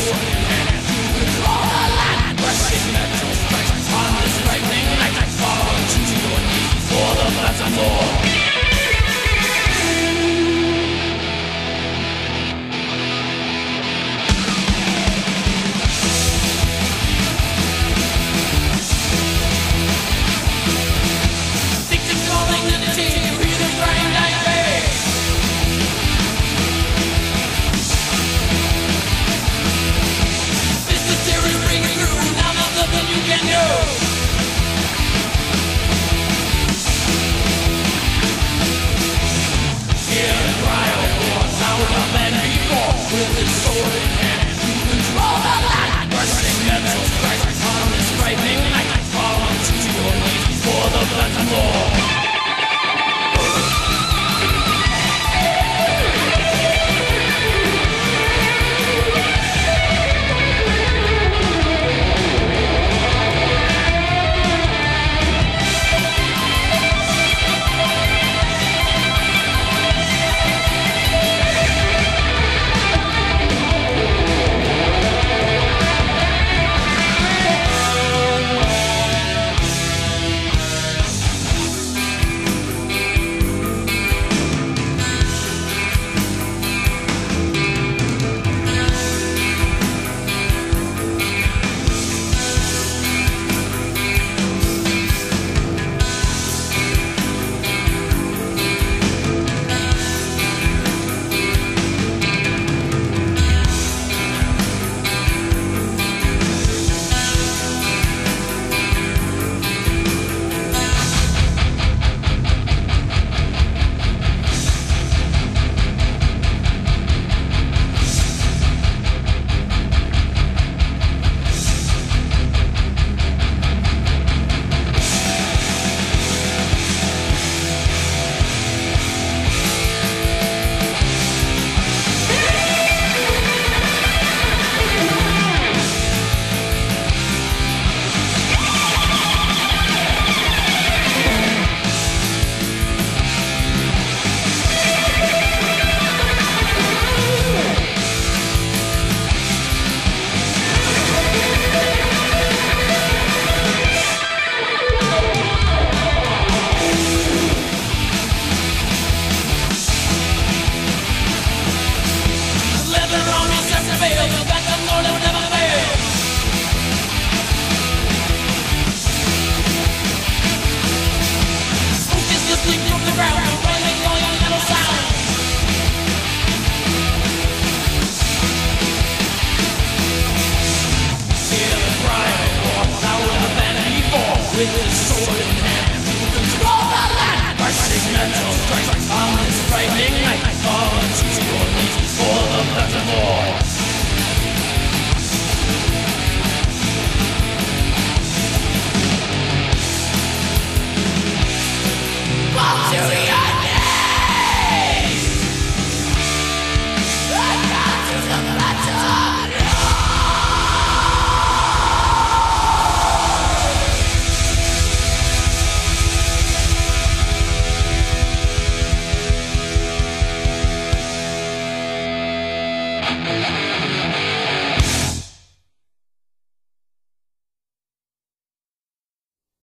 sword in hand to control the land. Pressing metal strikes on this lightning night. Fall to your knees for the metaphor. With his sword in hand to control the land. Pressing metal strikes on this frightening night. Fall onto your knees for the metaphor. With his sword in hand to control the land. Pressing metal strikes on this frightening night. Fall onto your knees for the metaphor.